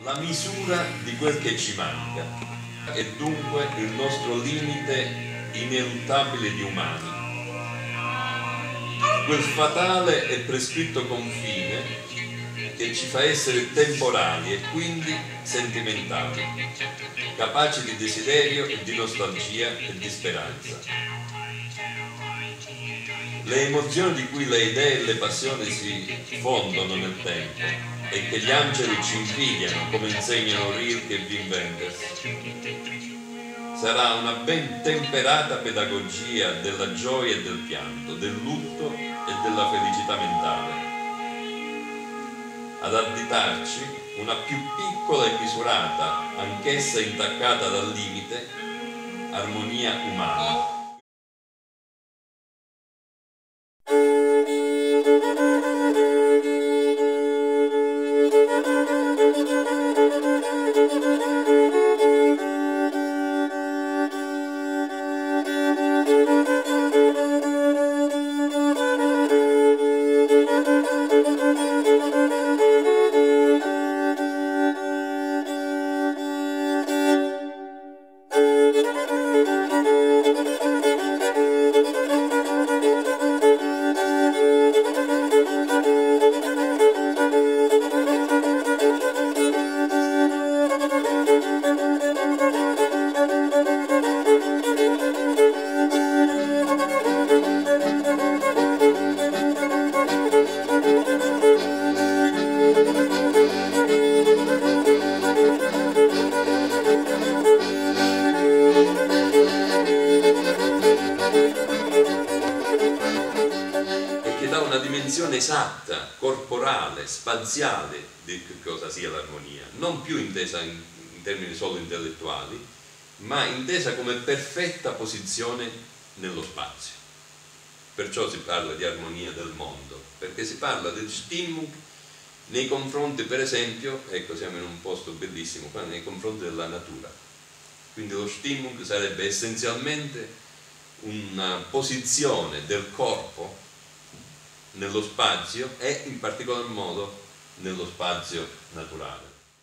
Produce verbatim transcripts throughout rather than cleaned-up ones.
la misura di quel che ci manca è dunque il nostro limite ineluttabile di umani, quel fatale e prescritto confine che ci fa essere temporali e quindi sentimentali, capaci di desiderio e di nostalgia e di speranza. Le emozioni di cui le idee e le passioni si fondono nel tempo e che gli angeli ci invidiano, come insegnano Rilke e Wim Wenders, sarà una ben temperata pedagogia della gioia e del pianto, del lutto e della felicità mentale, ad additarci una più piccola e misurata, anch'essa intaccata dal limite, armonia umana. Esatta, corporale, spaziale di che cosa sia l'armonia, non più intesa in, in termini solo intellettuali, ma intesa come perfetta posizione nello spazio. Perciò si parla di armonia del mondo, perché si parla del Stimmung nei confronti, per esempio, ecco, siamo in un posto bellissimo qua, nei confronti della natura. Quindi lo Stimmung sarebbe essenzialmente una posizione del corpo nello spazio e in particolar modo nello spazio naturale.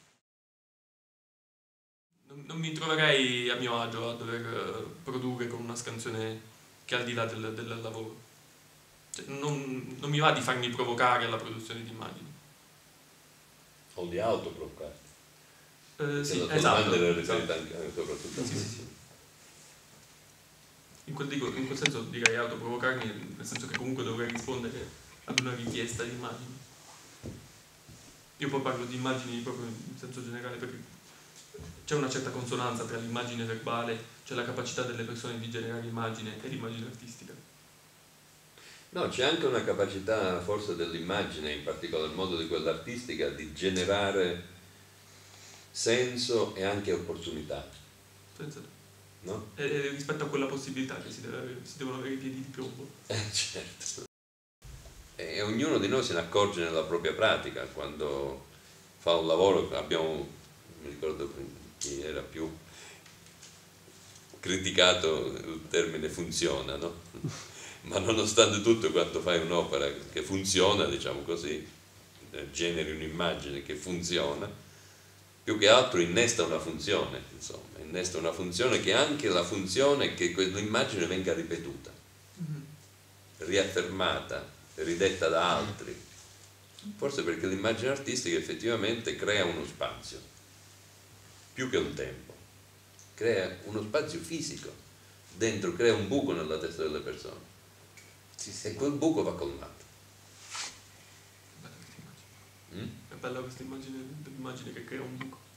Non, non mi troverei a mio agio a dover produrre con una scansione che è al di là del, del lavoro. Cioè, non, non mi va di farmi provocare alla produzione di immagini. O di autoprovocarti. Eh, sì, la esatto. esatto. Anche, soprattutto sì, sì, sì. In quel, dico, in quel senso direi autoprovocarmi, nel senso che comunque dovrei rispondere ad una richiesta di immagini. Io poi parlo di immagini proprio in senso generale perché c'è una certa consonanza tra l'immagine verbale, cioè la capacità delle persone di generare immagine, e l'immagine artistica. No, c'è anche una capacità forse dell'immagine, in particolar modo di quella artistica, di generare senso e anche opportunità. Pensate. No? E rispetto a quella possibilità che si, deve avere, si devono avere i piedi di piombo. Eh, certo. E ognuno di noi se ne accorge nella propria pratica, quando fa un lavoro. Abbiamo, mi ricordo chi era più criticato il termine funziona, no? Ma nonostante tutto, quando fai un'opera che funziona, diciamo così, generi un'immagine che funziona, più che altro innesta una funzione, insomma, innesta una funzione che è anche la funzione che quell'immagine venga ripetuta, riaffermata, ridetta da altri, forse perché l'immagine artistica effettivamente crea uno spazio, più che un tempo, crea uno spazio fisico, dentro crea un buco nella testa delle persone, sì, sì. E quel buco va colmato. Bella questa immagine. Mm? È bella questa immagine, l'immagine che crea un buco.